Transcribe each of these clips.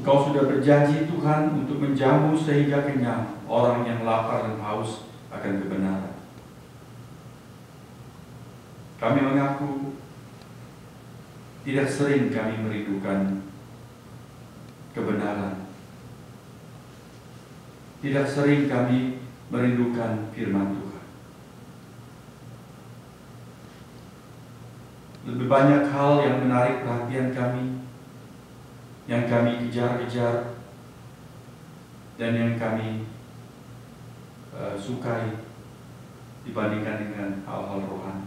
Engkau sudah berjanji Tuhan untuk menjamu sehingga kenyang orang yang lapar dan haus akan kebenaran. Kami mengaku tidak sering kami merindukan kebenaran. Tidak sering kami merindukan firman Tuhan. Lebih banyak hal yang menarik perhatian kami, yang kami kejar-kejar, dan yang kami sukai dibandingkan dengan hal-hal rohani.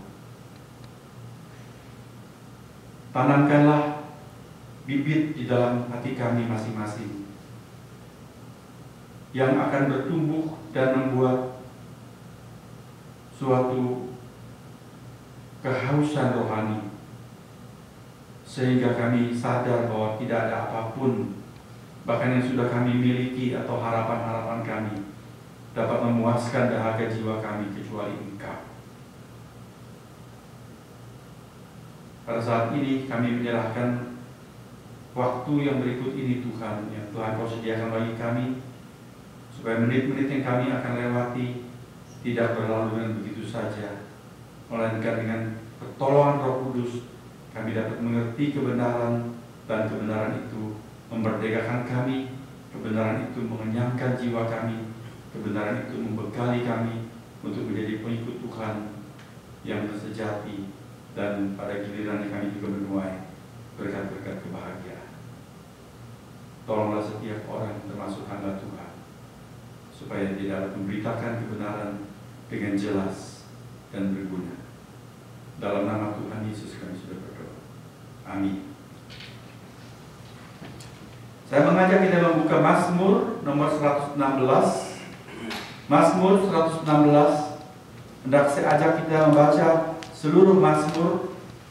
Tanamkanlah bibit di dalam hati kami masing-masing yang akan bertumbuh dan membuat suatu kehausan rohani, sehingga kami sadar bahwa tidak ada apapun, bahkan yang sudah kami miliki atau harapan-harapan kami, dapat memuaskan dahaga jiwa kami kecuali Engkau. Pada saat ini kami menyerahkan waktu yang berikut ini Tuhan, yang Tuhan Kau sediakan bagi kami, supaya menit-menit yang kami akan lewati tidak berlalu dengan begitu saja, melainkan dengan pertolongan Roh Kudus kami dapat mengerti kebenaran, dan kebenaran itu memerdekakan kami, kebenaran itu mengenyangkan jiwa kami, kebenaran itu membekali kami untuk menjadi pengikut Tuhan yang sejati, dan pada gilirannya kami juga menuai berkat-berkat kebahagiaan. Tolonglah setiap orang termasuk hamba Tuhan, supaya dia dapat memberitakan kebenaran dengan jelas dan berguna. Dalam nama Tuhan Yesus kami sudah berdoa. Amin. Saya mengajak kita membuka Mazmur nomor 116. Mazmur 116. Hendak saya ajak kita membaca seluruh Mazmur.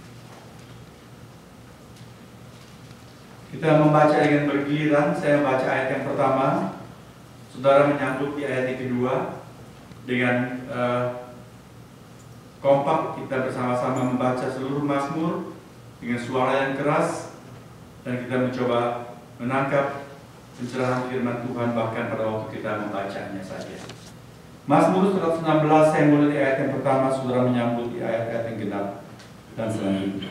Kita membaca dengan bergiliran. Saya membaca ayat yang pertama, saudara menyambut di ayat yang kedua. Dengan kompak kita bersama-sama membaca seluruh Mazmur dengan suara yang keras, dan kita mencoba menangkap pencerahan firman Tuhan bahkan pada waktu kita membacanya saja. Mazmur 116, saya mulai di ayat yang pertama, saudara menyambut di ayat-ayat yang genap dan selanjutnya.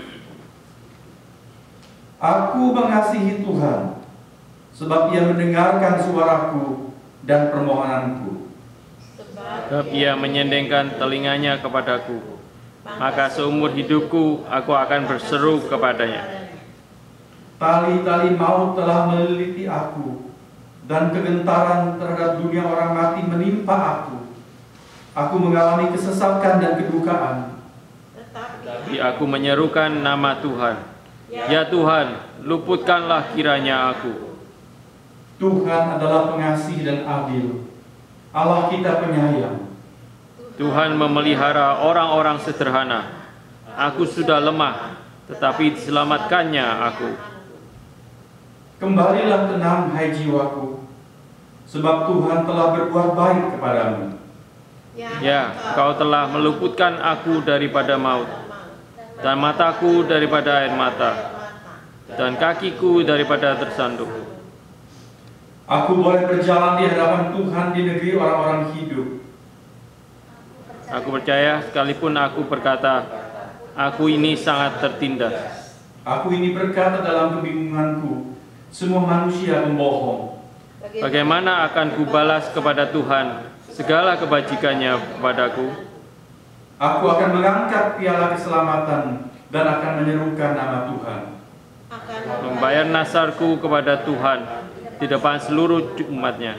Aku mengasihi Tuhan, sebab Ia mendengarkan suaraku dan permohonanku. Sebab Ia menyendengkan telinganya kepadaku, maka seumur hidupku aku akan berseru kepadanya. Tali-tali maut telah meliliti aku, dan kegentaran terhadap dunia orang mati menimpa aku. Aku mengalami kesesakan dan kedukaan. Tetapi aku menyerukan nama Tuhan. Ya Tuhan, luputkanlah kiranya aku. Tuhan adalah pengasih dan adil, Allah kita penyayang. Tuhan memelihara orang-orang sederhana. Aku sudah lemah, tetapi diselamatkannya aku. Kembalilah tenang, hai jiwaku, sebab Tuhan telah berbuat baik kepadamu. Ya, Kau telah meluputkan aku daripada maut, dan mataku daripada air mata, dan kakiku daripada tersandung. Aku boleh berjalan di hadapan Tuhan di negeri orang-orang hidup. Aku percaya sekalipun aku berkata, aku ini sangat tertindas. Aku ini berkata dalam kebingunganku, semua manusia membohong. Bagaimana akan kubalas kepada Tuhan segala kebajikannya kepadaku? Aku akan mengangkat piala keselamatan dan akan menyerukan nama Tuhan. Membayar nasarku kepada Tuhan di depan seluruh umatnya.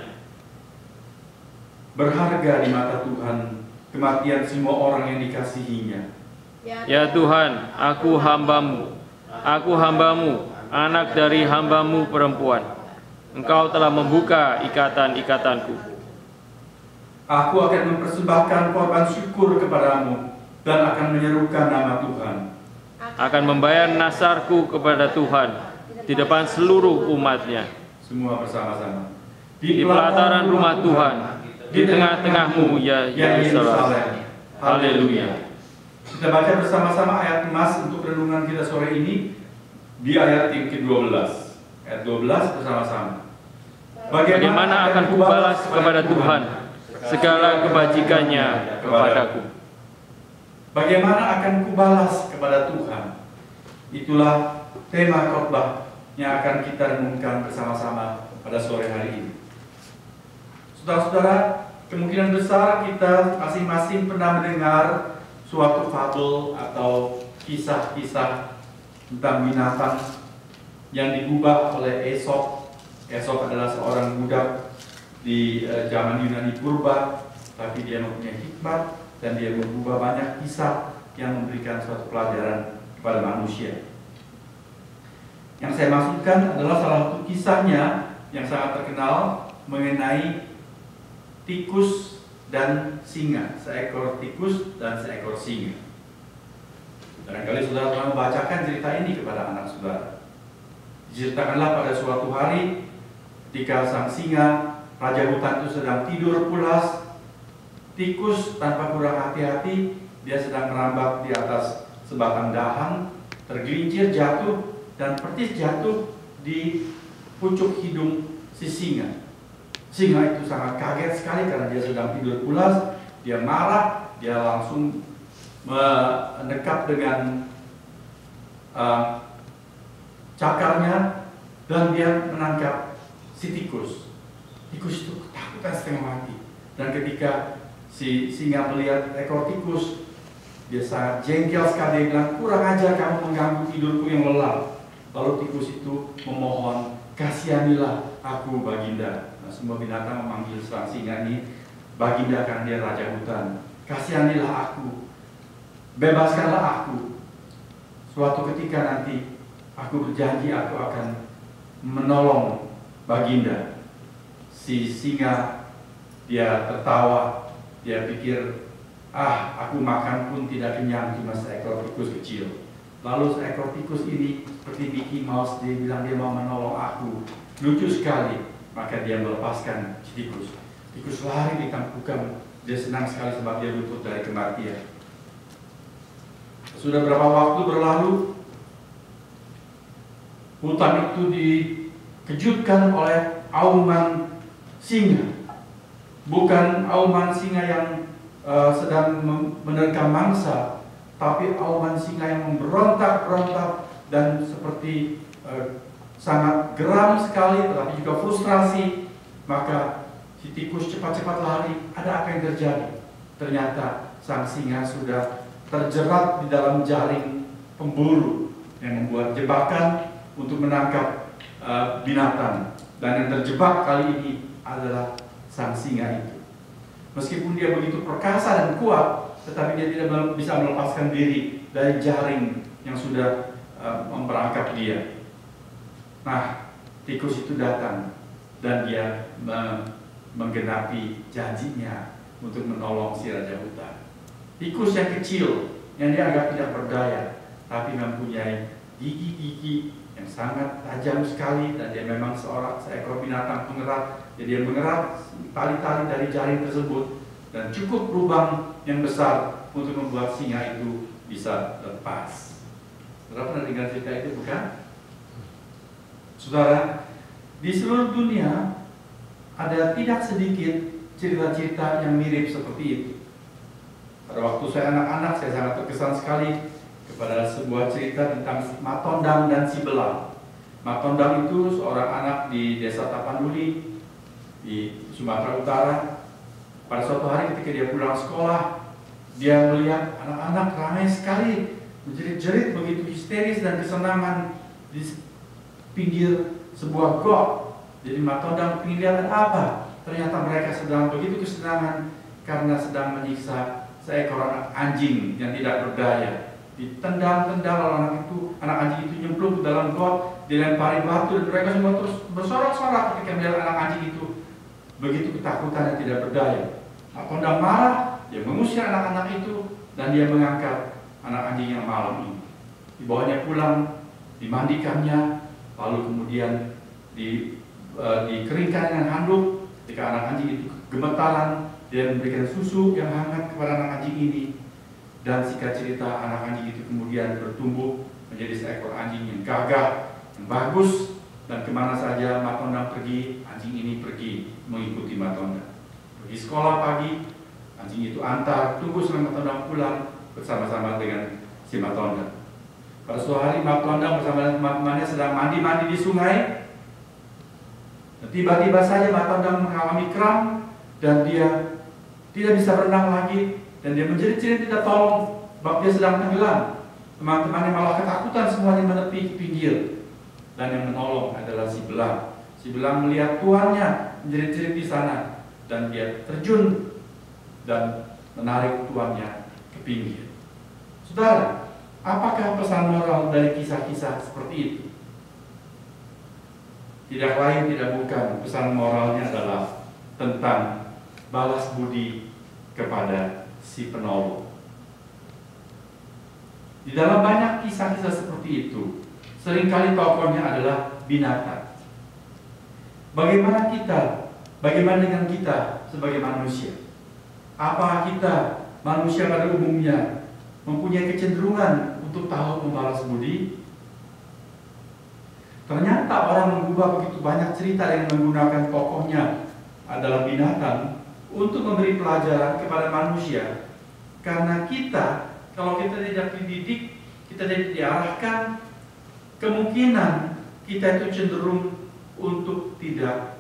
Berharga di mata Tuhan kematian semua orang yang dikasihinya. Ya Tuhan, aku hambamu, anak dari hambamu perempuan. Engkau telah membuka ikatan-ikatanku. Aku akan mempersembahkan korban syukur kepadamu dan akan menyerukan nama Tuhan. Akan membayar nasarku kepada Tuhan di depan seluruh umatnya. Semua bersama-sama. Di pelataran rumah Tuhan, di tengah-tengahmu ya Yerusalem. Haleluya. Kita baca bersama-sama ayat emas untuk renungan kita sore ini di ayat yang ke-12. Ayat 12 bersama-sama. Bagaimana akan kubalas kepada Tuhan segala kebajikannya kepadaku? Bagaimana akan kubalas kepada Tuhan? Itulah tema khotbah yang akan kita renungkan bersama-sama pada sore hari ini. Saudara-saudara, kemungkinan besar kita masing-masing pernah mendengar suatu fabel atau kisah-kisah tentang binatang yang digubah oleh Aesop. Aesop adalah seorang budak di zaman Yunani purba, tapi dia mempunyai hikmat dan dia mengubah banyak kisah yang memberikan suatu pelajaran kepada manusia. Yang saya maksudkan adalah salah satu kisahnya yang sangat terkenal mengenai tikus dan singa, seekor tikus dan seekor singa. Barangkali saudara pernah membacakan cerita ini kepada anak saudara. Diceritakanlah pada suatu hari ketika sang singa, raja hutan itu sedang tidur pulas, tikus tanpa kurang hati-hati, dia sedang merambat di atas sebatang dahan, tergelincir jatuh dan persis jatuh di pucuk hidung si singa. Singa itu sangat kaget sekali karena dia sedang tidur pulas, dia marah, dia langsung mendekat dengan cakarnya dan dia menangkap si tikus. Tikus itu ketakutan setengah mati. Dan ketika si singa melihat ekor tikus, dia sangat jengkel sekali. Dia bilang, kurang ajar kamu mengganggu tidurku yang lelap. Lalu tikus itu memohon, kasihanilah aku Baginda. Nah, semua binatang memanggil sang singa ini Baginda karena dia raja hutan. Kasihanilah aku, bebaskanlah aku. Suatu ketika nanti aku berjanji aku akan menolong Baginda. Si singa dia tertawa, dia pikir, aku makan pun tidak kenyang cuma seekor tikus kecil. Lalu seekor tikus ini seperti Mickey Mouse, dia bilang dia mau menolong aku. Lucu sekali, maka dia melepaskan si tikus. Tikus lari ditangkupkan, dia senang sekali sebab dia luput dari kematian. Sudah berapa waktu berlalu, hutan itu dikejutkan oleh auman singa. Bukan auman singa yang sedang menerkam mangsa, tapi auman singa yang memberontak-berontak dan seperti sangat geram sekali, tetapi juga frustrasi. Maka si tikus cepat-cepat lari. Ada apa yang terjadi? Ternyata sang singa sudah terjerat di dalam jaring pemburu yang membuat jebakan untuk menangkap binatang. Dan yang terjebak kali ini adalah sang singa itu. Meskipun dia begitu perkasa dan kuat, tetapi dia tidak bisa melepaskan diri dari jaring yang sudah memperangkap dia. Nah, tikus itu datang dan dia menggenapi janjinya untuk menolong si raja hutan. Tikus yang kecil, yang dianggap tidak berdaya, tapi mempunyai gigi-gigi yang sangat tajam sekali, dan dia memang seekor binatang pengerat. Jadi dia mengerat tali-tali dari jaring tersebut dan cukup lubang yang besar untuk membuat singa itu bisa lepas. Saudara pernah dengar cerita itu, bukan? Saudara, di seluruh dunia ada tidak sedikit cerita-cerita yang mirip seperti itu. Pada waktu saya anak-anak, saya sangat terkesan sekali kepada sebuah cerita tentang Matondang dan si Belang. Matondang itu seorang anak di desa Tapanuli di Sumatera Utara. Pada suatu hari ketika dia pulang sekolah, dia melihat anak-anak ramai sekali, menjerit-jerit begitu histeris dan kesenangan di pinggir sebuah got. Jadi Matondang ingin lihat apa. Ternyata mereka sedang begitu kesenangan karena sedang menyiksa seekor anak anjing yang tidak berdaya. Ditendang-tendang oleh anak anjing itu nyemplung ke dalam got, dilempari batu, dan mereka semua terus bersorak-sorak ketika melihat anak anjing itu begitu ketakutan dan tidak berdaya. Matondang marah, dia mengusir anak-anak itu dan dia mengangkat anak anjing yang malam ini. Dibawanya pulang, dimandikannya, lalu kemudian dikeringkan dengan handuk. Ketika anak anjing itu gemetaran, dia memberikan susu yang hangat kepada anak anjing ini. Dan singkat cerita, anak anjing itu kemudian bertumbuh menjadi seekor anjing yang gagah, yang bagus, Dan kemana saja Matondang pergi, anjing ini pergi mengikuti Matondang. Pergi sekolah pagi, anjing itu antar, tunggu sampai Matondang pulang bersama-sama dengan si Matondang. Pada suatu hari Matondang bersama teman-temannya sedang mandi-mandi di sungai. Tiba-tiba saja Matondang mengalami kram dan dia tidak bisa berenang lagi dan dia menjerit-jerit tidak tolong sebab dia sedang tenggelam. Teman-temannya malah ketakutan, semuanya menepi ke pinggir. Dan yang menolong adalah si belang. Si belang melihat tuannya menjerit-jerit di sana dan dia terjun dan menarik tuannya ke pinggir. Saudara, apakah pesan moral dari kisah-kisah seperti itu? Tidak lain tidak bukan, pesan moralnya adalah tentang balas budi kepada si penolong. Di dalam banyak kisah-kisah seperti itu, seringkali tokohnya adalah binatang. Bagaimana dengan kita sebagai manusia? Apa kita manusia pada umumnya mempunyai kecenderungan untuk tahu membalas budi? Ternyata orang mengubah begitu banyak cerita yang menggunakan tokohnya adalah binatang untuk memberi pelajaran kepada manusia. Karena kita, kalau kita tidak dididik, kita tidak diarahkan, kemungkinan kita itu cenderung untuk tidak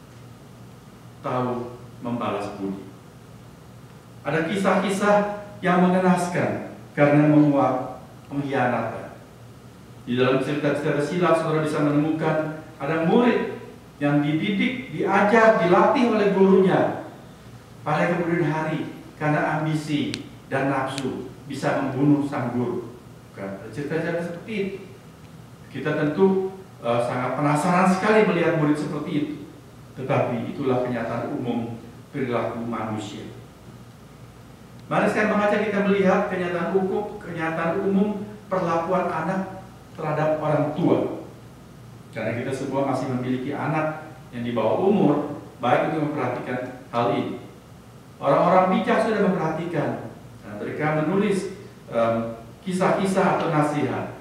tahu membalas budi. Ada kisah-kisah yang mengenaskan karena menguak pengkhianatan. Di dalam cerita-cerita silat, saudara bisa menemukan ada murid yang dididik, diajar, dilatih oleh gurunya. Pada kemudian hari, karena ambisi dan nafsu, bisa membunuh sang guru. Cerita-cerita seperti itu. Kita tentu sangat penasaran sekali melihat murid seperti itu. Tetapi itulah kenyataan umum perilaku manusia. Mari sekarang mengajak kita melihat kenyataan umum perlakuan anak terhadap orang tua. Karena kita semua masih memiliki anak yang di bawah umur, baik untuk memperhatikan hal ini. Orang-orang bijak sudah memperhatikan. Mereka menulis kisah-kisah atau nasihat.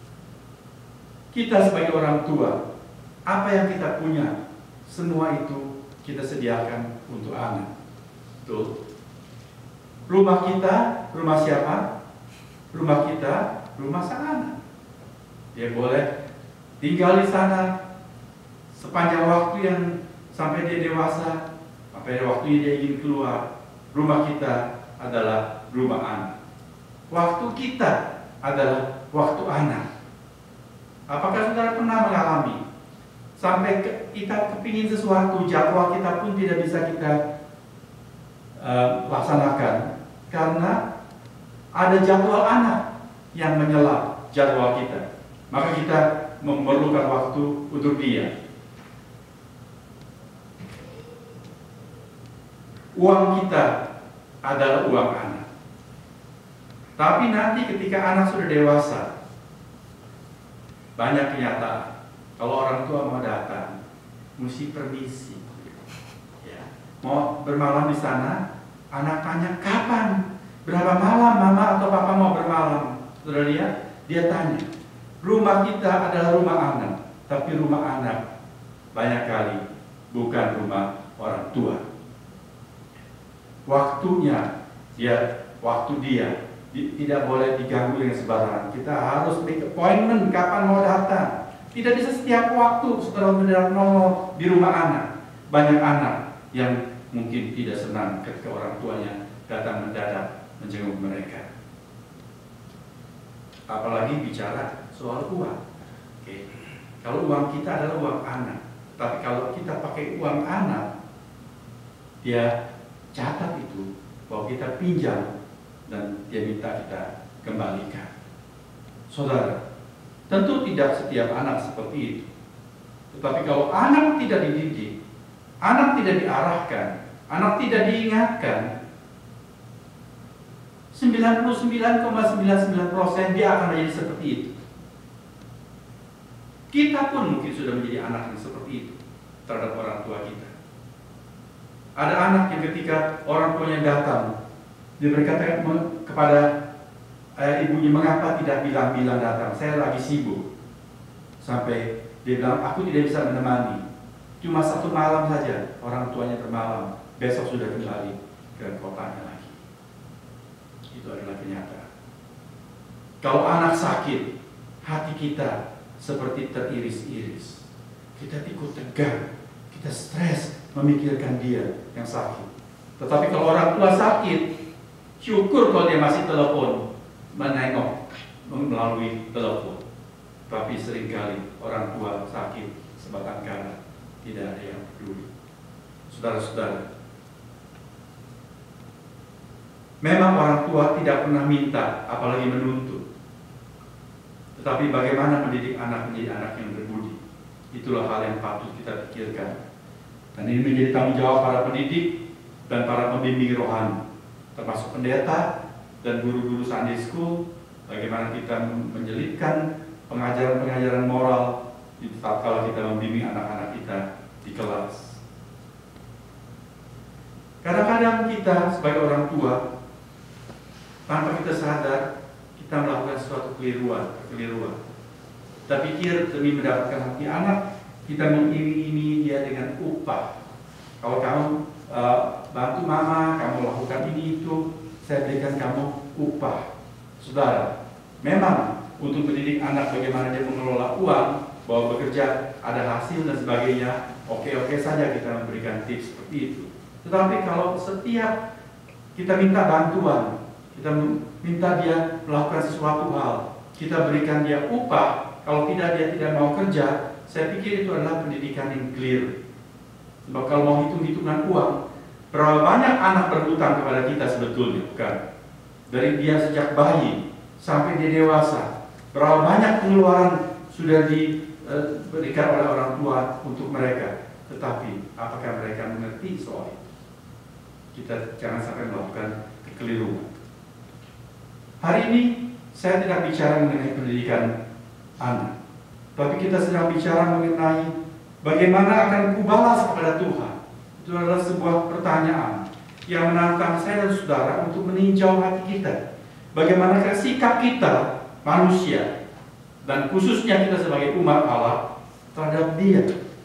Kita sebagai orang tua, apa yang kita punya, semua itu kita sediakan untuk anak. Betul. Rumah kita, rumah siapa? Rumah kita, rumah sang anak. Dia boleh tinggal di sana sepanjang waktu yang sampai dia dewasa, sampai waktu dia ingin keluar. Rumah kita adalah rumah anak. Waktu kita adalah waktu anak. Apakah saudara pernah mengalami sampai kita kepingin sesuatu, jadwal kita pun tidak bisa kita laksanakan karena ada jadwal anak yang menyela jadwal kita? Maka kita memerlukan waktu untuk dia. Uang kita adalah uang anak. Tapi nanti ketika anak sudah dewasa, banyak kenyataan. Kalau orang tua mau datang, mesti permisi. Ya. Mau bermalam di sana, anak tanya kapan, berapa malam mama atau papa mau bermalam. Saudara lihat, dia tanya. Rumah kita adalah rumah anak, tapi rumah anak banyak kali bukan rumah orang tua. Waktunya, waktu dia tidak boleh diganggu dengan sembarangan. Kita harus make appointment kapan mau datang. Tidak bisa setiap waktu setelah mendarat nongol di rumah anak. Banyak anak yang mungkin tidak senang ketika orang tuanya datang mendadak menjenguk mereka. Apalagi bicara soal uang. Oke. Kalau uang kita adalah uang anak, tapi kalau kita pakai uang anak, dia catat itu bahwa kita pinjam dan dia minta kita kembalikan. Saudara, tentu tidak setiap anak seperti itu. Tetapi kalau anak tidak dididik, anak tidak diarahkan, anak tidak diingatkan, 99,99% dia akan menjadi seperti itu. Kita pun mungkin sudah menjadi anak yang seperti itu terhadap orang tua kita. Ada anak yang ketika orang tuanya datang, dia berkata kepada ibunya, mengapa tidak bilang-bilang datang? Saya lagi sibuk. Sampai Dia bilang, aku tidak bisa menemani. Cuma 1 malam saja, orang tuanya bermalam. Besok sudah kembali ke kotanya lagi. Itu adalah kenyataan. Kalau anak sakit, hati kita seperti teriris-iris. Kita ikut tegang, kita stres memikirkan dia yang sakit. Tetapi kalau orang tua sakit, syukur kalau dia masih telepon, menengok melalui telepon. Tapi seringkali orang tua sakit sebatang kara, tidak ada yang peduli. Saudara-saudara, memang orang tua tidak pernah minta, apalagi menuntut. Tetapi bagaimana mendidik anak menjadi anak yang berbudi, itulah hal yang patut kita pikirkan. Dan ini menjadi tanggung jawab para pendidik dan para pembimbing rohani, termasuk pendeta dan guru-guru Sunday School. Bagaimana kita menyelipkan pengajaran-pengajaran moral di saat kalau kita membimbing anak-anak kita di kelas. Kadang-kadang kita sebagai orang tua, tanpa kita sadar, kita melakukan suatu kekeliruan. Kita pikir demi mendapatkan hati anak, kita mengiming-imingi dia dengan upah. Kalau kamu bantu mama, kamu lakukan ini itu, saya berikan kamu upah. Saudara, memang untuk mendidik anak bagaimana dia mengelola uang, bahwa bekerja ada hasil dan sebagainya, oke-oke saja kita memberikan tips seperti itu. Tetapi kalau setiap kita minta bantuan, kita minta dia melakukan sesuatu hal, kita berikan dia upah, kalau tidak dia tidak mau kerja, saya pikir itu adalah pendidikan yang clear. Sebab kalau mau hitung-hitungan uang, berapa banyak anak berhutang kepada kita sebetulnya, bukan? Dari dia sejak bayi sampai dia dewasa, berapa banyak pengeluaran sudah diberikan oleh orang tua untuk mereka. Tetapi apakah mereka mengerti soal itu? Kita jangan sampai melakukan kekeliruan. Hari ini saya tidak bicara mengenai pendidikan anak, tapi kita sedang bicara mengenai bagaimana akan kubalas kepada Tuhan. Itu adalah sebuah pertanyaan yang menantang saya dan saudara untuk meninjau hati kita. Bagaimana sikap kita manusia, dan khususnya kita sebagai umat Allah terhadap Dia.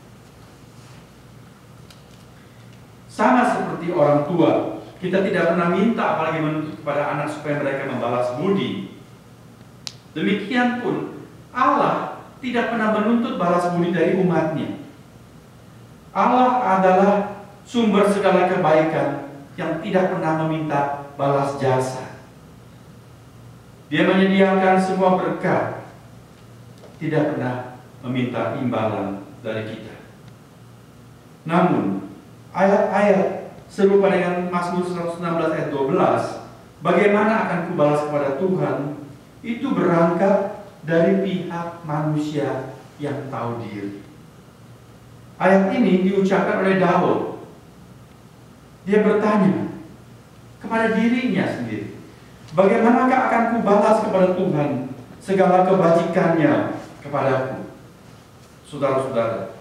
Sama seperti orang tua, kita tidak pernah minta apalagi menuntut kepada anak supaya mereka membalas budi. Demikian pun Allah tidak pernah menuntut balas budi dari umatnya. Allah adalah sumber segala kebaikan yang tidak pernah meminta balas jasa. Dia menyediakan semua berkat, tidak pernah meminta imbalan dari kita. Namun, ayat-ayat serupa dengan Mazmur 116 ayat 12, bagaimana akan kubalas kepada Tuhan, itu berangkat dari pihak manusia yang tahu diri. Ayat ini diucapkan oleh Daud. Dia bertanya kepada dirinya sendiri, bagaimanakah akan kubalas kepada Tuhan segala kebajikannya kepadaku? Saudara-saudara,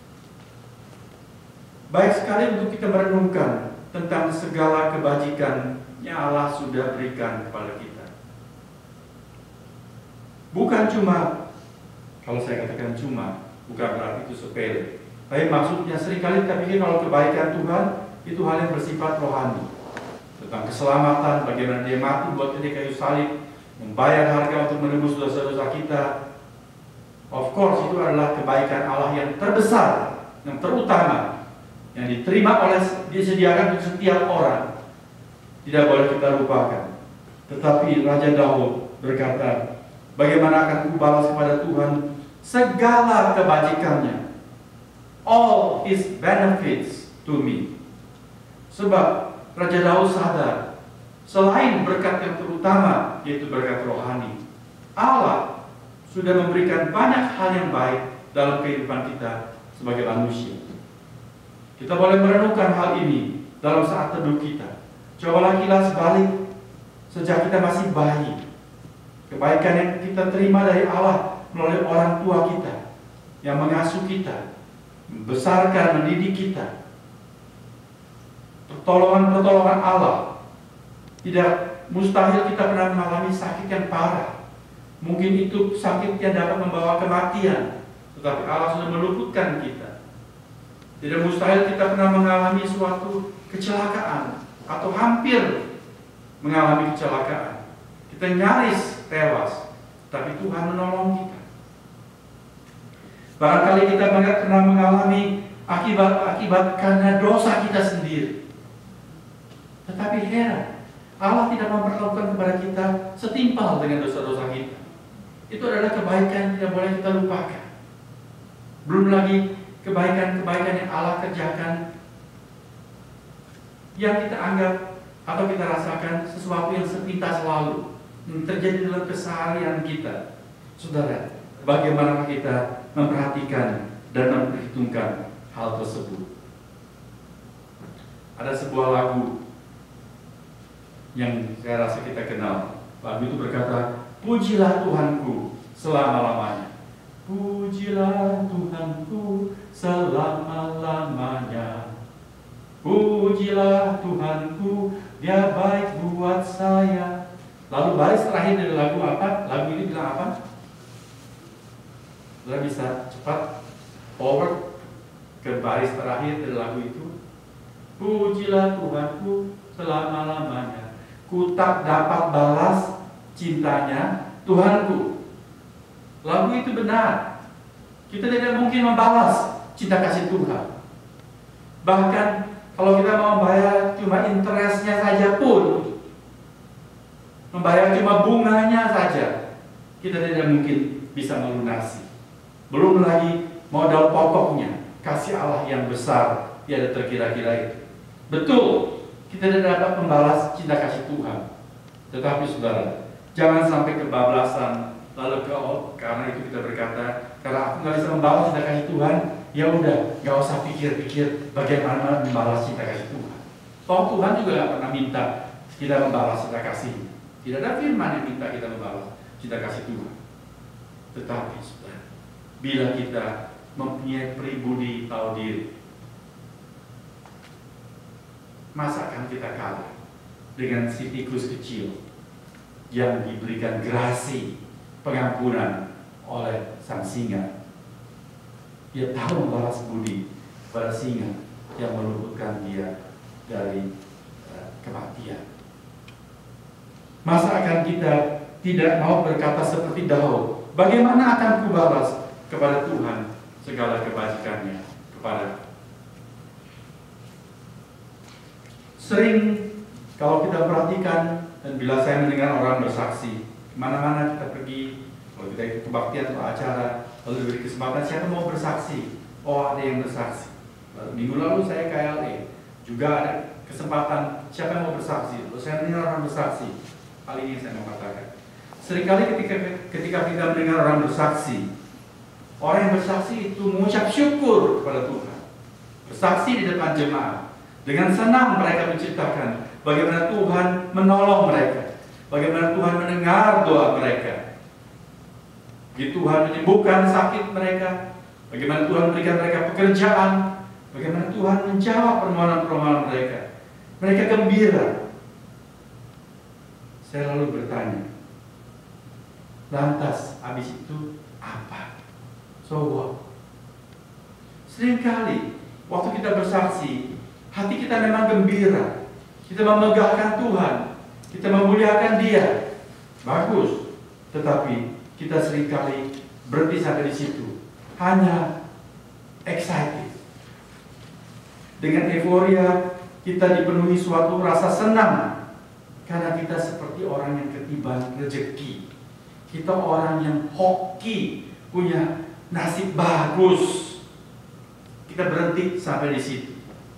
baik sekali untuk kita merenungkan tentang segala kebajikan yang Allah sudah berikan kepada kita. Bukan cuma, kalau saya katakan cuma, bukan berarti itu sepele. Tapi maksudnya seringkali kita pikir kalau kebaikan Tuhan itu hal yang bersifat rohani. Tentang keselamatan, bagaimana Dia mati buat kita di kayu salib, membayar harga untuk menebus dosa-dosa kita. Of course, itu adalah kebaikan Allah yang terbesar, yang terutama, yang diterima oleh, disediakan untuk setiap orang. Tidak boleh kita lupakan. Tetapi Raja Daud berkata, bagaimana akan kubalas kepada Tuhan segala kebajikannya, all His benefits to me. Sebab Raja Daud sadar, selain berkat yang terutama, yaitu berkat rohani, Allah sudah memberikan banyak hal yang baik dalam kehidupan kita sebagai manusia. Kita boleh merenungkan hal ini dalam saat teduh kita. Cobalah kilas balik sejak kita masih bayi. Kebaikan yang kita terima dari Allah melalui orang tua kita yang mengasuh kita, membesarkan, mendidik kita. Pertolongan-pertolongan Allah. Tidak mustahil kita pernah mengalami sakit yang parah. Mungkin itu sakit yang dapat membawa kematian. tetapi Allah sudah meluputkan kita. Tidak mustahil kita pernah mengalami suatu kecelakaan atau hampir mengalami kecelakaan. Kita nyaris tewas, tapi Tuhan menolong kita. Barangkali kita pernah mengalami akibat karena dosa kita sendiri. Tetapi heran, Allah tidak memperlakukan kepada kita setimpal dengan dosa-dosa kita. Itu adalah kebaikan yang tidak boleh kita lupakan. Belum lagi kebaikan-kebaikan yang Allah kerjakan yang kita anggap atau kita rasakan sesuatu yang sepintas lalu, yang terjadi dalam keseharian kita. Saudara, bagaimana kita memperhatikan dan memperhitungkan hal tersebut? Ada sebuah lagu yang saya rasa kita kenal. Lagu itu berkata, "Pujilah Tuhanku selama-lamanya. Pujilah Tuhanku selama-lamanya. Pujilah Tuhanku, Dia baik buat saya." Lalu baris terakhir dari lagu apa? Lagu ini bilang apa? Saudara bisa cepat forward ke baris terakhir dari lagu itu. Pujilah Tuhanku selama-lamanya. Ku tak dapat balas cintanya Tuhanku. Lagu itu benar. Kita tidak mungkin membalas cinta kasih Tuhan. Bahkan kalau kita mau membayar cuma interestnya saja pun, membayar cuma bunganya saja, kita tidak mungkin bisa melunasi. Belum lagi modal pokoknya, kasih Allah yang besar, tiada terkira-kira itu. Betul, kita tidak dapat membalas cinta kasih Tuhan. Tetapi saudara, jangan sampai kebablasan, lalu karena itu kita berkata, karena aku nggak bisa membalas cinta kasih Tuhan, ya udah, nggak usah pikir-pikir bagaimana membalas cinta kasih Tuhan. Toh Tuhan juga nggak pernah minta kita membalas cinta kasih. Tidak ada firman yang minta kita membalas cinta kasih Tuhan. Tetapi saudara, bila kita mempunyai pribudi tahu diri, masa akan kita kalah dengan si tikus kecil yang diberikan grasi pengampunan oleh sang singa? Dia tahu membalas budi pada singa yang meluputkan dia dari kematian. Masa akan kita tidak mau berkata seperti Daud, bagaimana akan kubalas kepada Tuhan segala kebajikannya kepada. Sering kalau kita perhatikan, dan bila saya mendengar orang bersaksi, kemana-mana kita pergi, kalau kita ikut kebaktian atau acara, lalu diberi kesempatan, siapa mau bersaksi? Oh, ada yang bersaksi. Minggu lalu saya KLE, juga ada kesempatan, siapa yang mau bersaksi? Lalu saya mendengar orang bersaksi. Kali ini saya mau katakan, seringkali ketika kita mendengar orang bersaksi, orang yang bersaksi itu mengucap syukur kepada Tuhan, bersaksi di depan jemaat, dengan senang mereka menceritakan bagaimana Tuhan menolong mereka, bagaimana Tuhan mendengar doa mereka, bagaimana Tuhan menyembuhkan sakit mereka, bagaimana Tuhan memberikan mereka pekerjaan, bagaimana Tuhan menjawab permohonan-permohonan mereka. Mereka gembira. Saya lalu bertanya, lantas habis itu apa? So what? Seringkali waktu kita bersaksi, hati kita memang gembira. Kita memegahkan Tuhan, kita memuliakan Dia. Bagus. Tetapi kita seringkali berhenti sampai di situ, hanya excited. Dengan euforia kita dipenuhi suatu rasa senang karena kita seperti orang yang ketiban rezeki. Kita orang yang hoki, punya nasib bagus. Kita berhenti sampai di situ.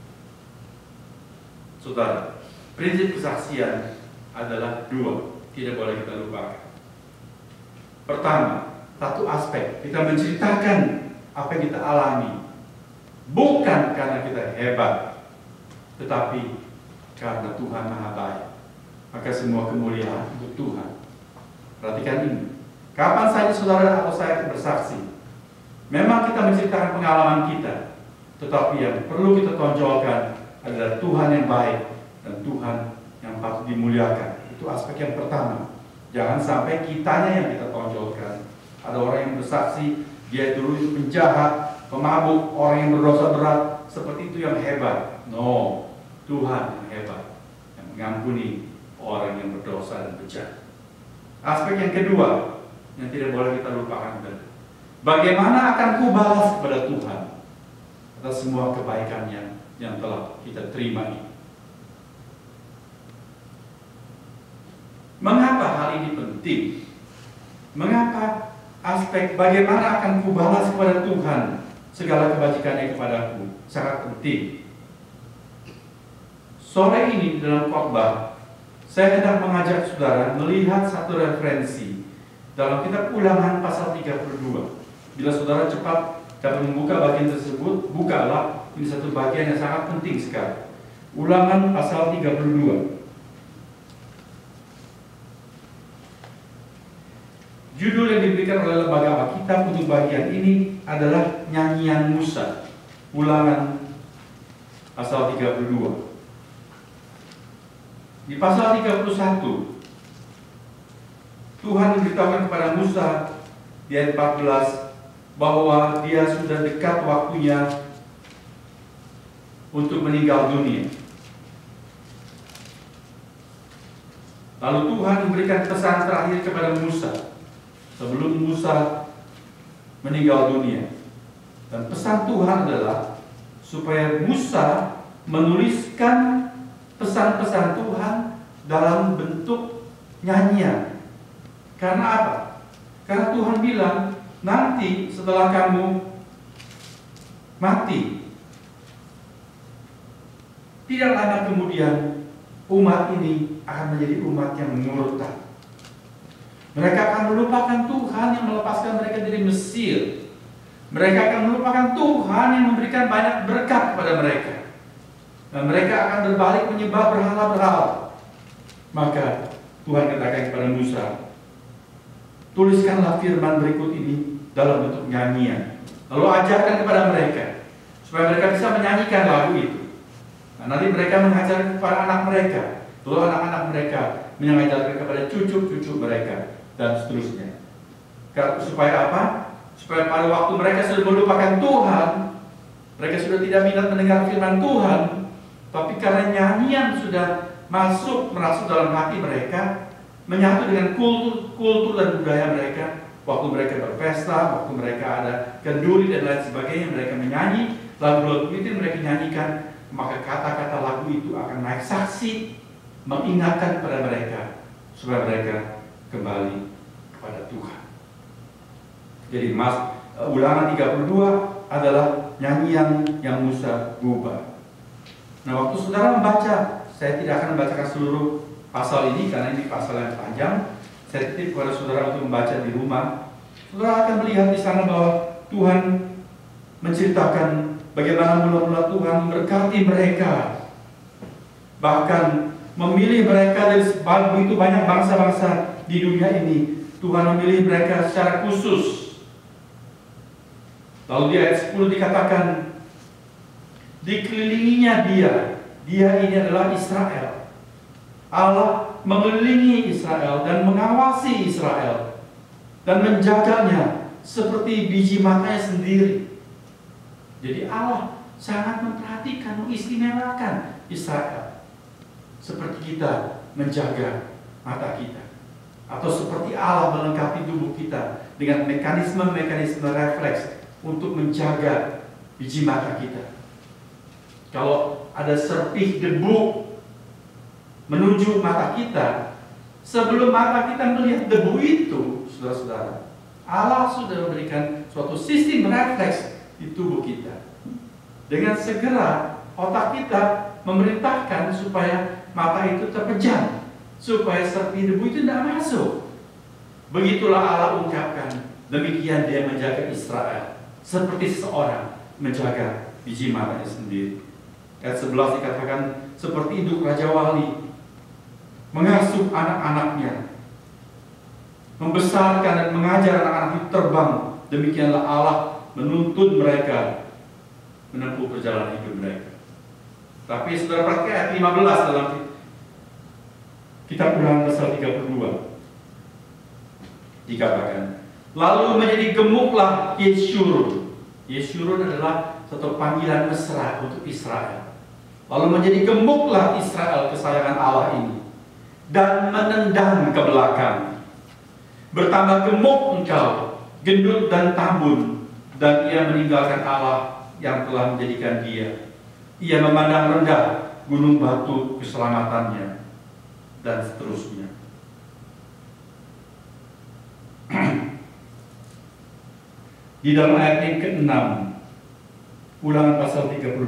Saudara, prinsip kesaksian adalah dua, tidak boleh kita lupakan. Pertama, satu aspek, kita menceritakan apa yang kita alami, bukan karena kita hebat, tetapi karena Tuhan Maha Baik. Maka semua kemuliaan untuk Tuhan. Perhatikan ini. Kapan saja saudara atau saya bersaksi, memang kita menceritakan pengalaman kita, tetapi yang perlu kita tonjolkan adalah Tuhan yang baik dan Tuhan yang patut dimuliakan. Itu aspek yang pertama. Jangan sampai kitanya yang kita tonjolkan. Ada orang yang bersaksi dia dulu itu penjahat, pemabuk, orang yang berdosa berat, seperti itu yang hebat. No, Tuhan yang hebat, yang mengampuni orang yang berdosa dan bejat. Aspek yang kedua yang tidak boleh kita lupakan adalah bagaimana akan kubalas kepada Tuhan atas semua kebaikannya yang telah kita terima ini. Mengapa hal ini penting? Mengapa aspek bagaimana akan kubalas kepada Tuhan segala kebajikannya kepadaku sangat penting? Sore ini dalam khotbah saya hendak mengajak saudara melihat satu referensi dalam kitab Ulangan pasal 32. Bila saudara cepat dapat membuka bagian tersebut, bukalah. Ini satu bagian yang sangat penting sekali. Ulangan pasal 32. Judul yang diberikan oleh Lembaga Alkitab untuk bagian ini adalah Nyanyian Musa. Ulangan pasal 32. Di pasal 31, Tuhan memberitahukan kepada Musa di ayat 14 bahwa dia sudah dekat waktunya untuk meninggal dunia. Lalu Tuhan memberikan pesan terakhir kepada Musa sebelum Musa meninggal dunia. Dan pesan Tuhan adalah supaya Musa menuliskan pesan-pesan Tuhan dalam bentuk nyanyian. Karena apa? Karena Tuhan bilang, nanti setelah kamu mati, tidak lama kemudian umat ini akan menjadi umat yang murtad. Mereka akan melupakan Tuhan yang melepaskan mereka dari Mesir. Mereka akan melupakan Tuhan yang memberikan banyak berkat kepada mereka. Dan mereka akan berbalik menyembah berhala-berhala. Maka Tuhan katakan kepada Musa, tuliskanlah firman berikut ini dalam bentuk nyanyian. Lalu ajarkan kepada mereka, supaya mereka bisa menyanyikan lagu itu. Nah, nanti mereka mengajarkan kepada anak mereka. Lalu anak-anak mereka mengajarkan kepada cucu-cucu mereka. Dan seterusnya. Supaya apa? Supaya pada waktu mereka sudah melupakan Tuhan, mereka sudah tidak minat mendengar firman Tuhan, tapi karena nyanyian sudah masuk dalam hati mereka, menyatu dengan kultur dan budaya mereka. Waktu mereka berpesta, waktu mereka ada kenduri dan lain sebagainya, mereka menyanyi lagu-lagu itu mereka nyanyikan, maka kata-kata lagu itu akan naik saksi mengingatkan kepada mereka supaya mereka kembali kepada Tuhan. Jadi Ulangan 32 adalah nyanyian yang Musa ubah. Nah, waktu saudara membaca, saya tidak akan membacakan seluruh pasal ini karena ini pasal yang panjang. Saya titip kepada saudara untuk membaca di rumah. Saudara akan melihat di sana bahwa Tuhan menceritakan bagaimana mula-mula Tuhan memberkati mereka, bahkan memilih mereka dari begitu banyak bangsa-bangsa di dunia ini. Tuhan memilih mereka secara khusus. Lalu di ayat 10 dikatakan, dikelilinginya dia ini adalah Israel. Allah mengelilingi Israel dan mengawasi Israel dan menjaganya seperti biji matanya sendiri. Jadi Allah sangat memperhatikan, mengistimewakan Israel, seperti kita menjaga mata kita, atau seperti Allah melengkapi tubuh kita dengan mekanisme-mekanisme refleks untuk menjaga biji mata kita. Kalau ada serpih debu menuju mata kita, sebelum mata kita melihat debu itu, saudara-saudara, Allah sudah memberikan suatu sistem refleks di tubuh kita. Dengan segera otak kita memerintahkan supaya mata itu terpejam, supaya serpih debu itu tidak masuk. Begitulah Allah ungkapkan, demikian dia menjaga Israel, seperti seseorang menjaga biji matanya sendiri. Ayat 11 dikatakan, seperti induk Raja Wali mengasuh anak-anaknya, membesarkan dan mengajar anak-anak itu terbang, demikianlah Allah menuntun mereka menempuh perjalanan hidup mereka. Tapi saudara perhatikan ayat 15 dalam kitab Ulangan pasal 32 dikatakan, Lalu menjadi gemuklah Yeshurun. Yeshurun adalah satu panggilan mesra untuk Israel. Lalu menjadi gemuklah Israel, kesayangan Allah ini, dan menendang ke belakang. Bertambah gemuk engkau, gendut dan tambun, dan ia meninggalkan Allah yang telah menjadikan dia. Ia memandang rendah gunung batu keselamatannya, dan seterusnya. Di dalam ayat yang ke-6, Ulangan pasal 32,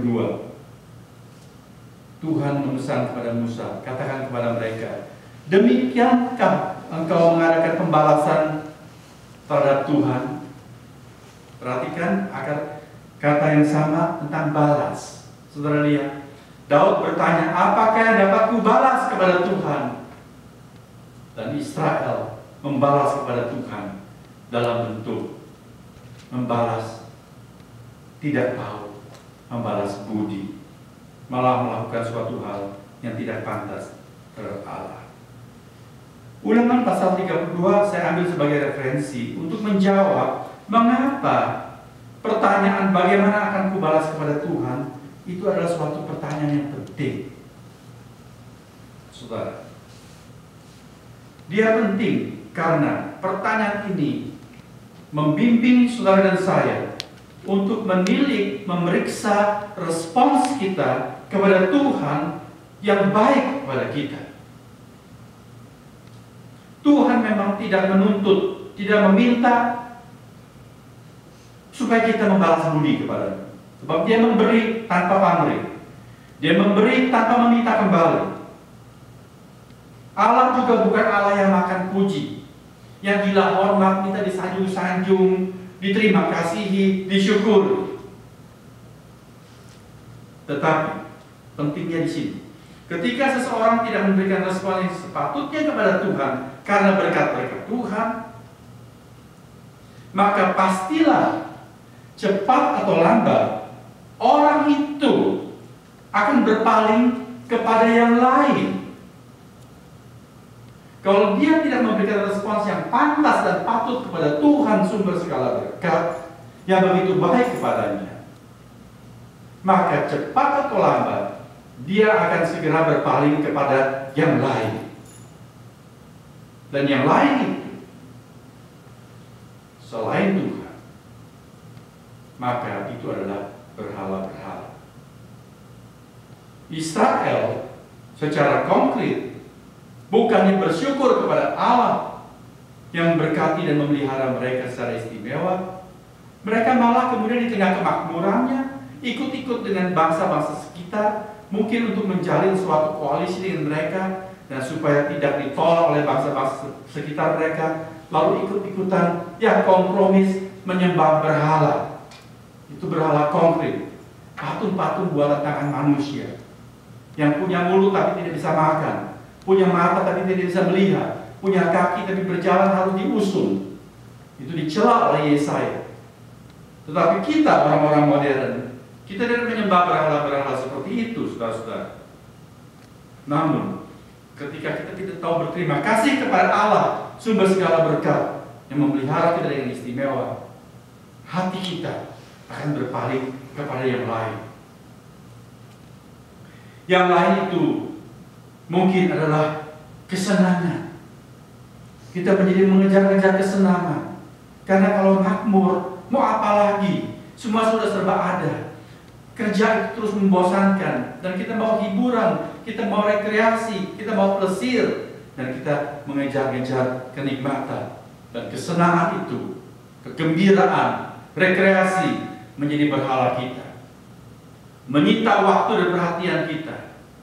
Tuhan memesan kepada Musa, katakan kepada mereka, demikiankah engkau mengadakan pembalasan terhadap Tuhan? Perhatikan akar kata yang sama tentang balas. Saudara lihat, Daud bertanya, apakah yang dapat kubalas kepada Tuhan? Dan Israel membalas kepada Tuhan dalam bentuk membalas tidak tahu, membalas budi, malah melakukan suatu hal yang tidak pantas terhadap Allah. Ulangan pasal 32 saya ambil sebagai referensi untuk menjawab mengapa pertanyaan bagaimana akan kubalas kepada Tuhan itu adalah suatu pertanyaan yang penting. Saudara, dia penting karena pertanyaan ini membimbing saudara dan saya untuk menilik, memeriksa respons kita kepada Tuhan yang baik kepada kita. Tuhan memang tidak menuntut, tidak meminta supaya kita membalas budi kepada-Nya. Sebab Dia memberi tanpa pamrih. Dia memberi tanpa meminta kembali. Allah juga bukan Allah yang makan puji, yang gila hormat, minta disanjung-sanjung, diterima kasihi, disyukuri. Tetapi pentingnya di sini, ketika seseorang tidak memberikan respon yang sepatutnya kepada Tuhan karena berkat-berkat Tuhan, maka pastilah cepat atau lambat orang itu akan berpaling kepada yang lain. Kalau dia tidak memberikan respons yang pantas dan patut kepada Tuhan sumber segala berkat yang begitu baik kepadanya, maka cepat atau lambat dia akan segera berpaling kepada yang lain. Dan yang lain itu selain Tuhan, maka itu adalah berhala-berhala. Israel secara konkret bukannya bersyukur kepada Allah yang memberkati dan memelihara mereka secara istimewa, mereka malah kemudian di tengah kemakmurannya ikut-ikut dengan bangsa-bangsa sekitar, mungkin untuk menjalin suatu koalisi dengan mereka, dan supaya tidak ditolak oleh bangsa-bangsa sekitar mereka, lalu ikut-ikutan kompromis menyembah berhala. Itu berhala konkret, patung-patung buatan tangan manusia yang punya mulut tapi tidak bisa makan, punya mata tapi tidak bisa melihat, punya kaki tapi berjalan harus diusung. Itu dicela oleh Yesaya. Tetapi kita orang-orang modern, kita tidak menyembah berhala-berhala seperti itu, saudara-saudara. Namun, ketika kita tidak tahu berterima kasih kepada Allah, sumber segala berkat yang memelihara kita dengan istimewa, hati kita akan berpaling kepada yang lain. Yang lain itu mungkin adalah kesenangan. Kita menjadi mengejar-ngejar kesenangan. Karena kalau makmur, mau apa lagi? Semua sudah serba ada. Kerja itu terus membosankan. Dan kita mau hiburan, kita mau rekreasi, kita mau plesir. Dan kita mengejar-ngejar kenikmatan. Dan kesenangan itu, kegembiraan, rekreasi menjadi berhala kita. Menyita waktu dan perhatian kita.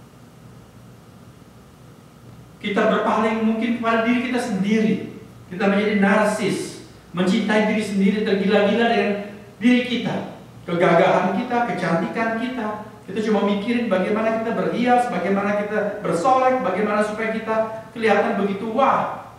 Kita berpaling mungkin kepada diri kita sendiri. Kita menjadi narsis, mencintai diri sendiri, tergila-gila dengan diri kita, kegagahan kita, kecantikan kita. Kita cuma mikirin bagaimana kita berhias, bagaimana kita bersolek, bagaimana supaya kita kelihatan begitu wah.